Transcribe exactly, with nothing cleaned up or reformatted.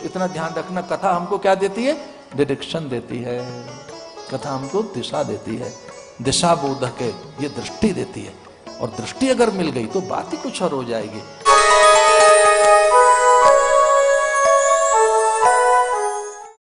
इतना ध्यान रखना, कथा हमको क्या देती है? डायरेक्शन देती है। कथा हमको दिशा देती है, दिशा बोधक है, ये दृष्टि देती है। और दृष्टि अगर मिल गई तो बात ही कुछ और हो जाएगी।